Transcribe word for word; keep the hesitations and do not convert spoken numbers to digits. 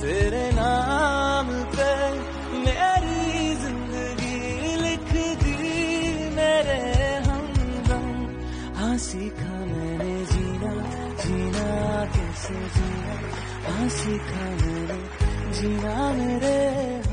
तेरे नाम पे मेरी जिंदगी लिख दी मेरे हमदम। हाँ सीखा मैंने जीना, जीना कैसे जीना, हाँ सीखा मैंने जीना मेरे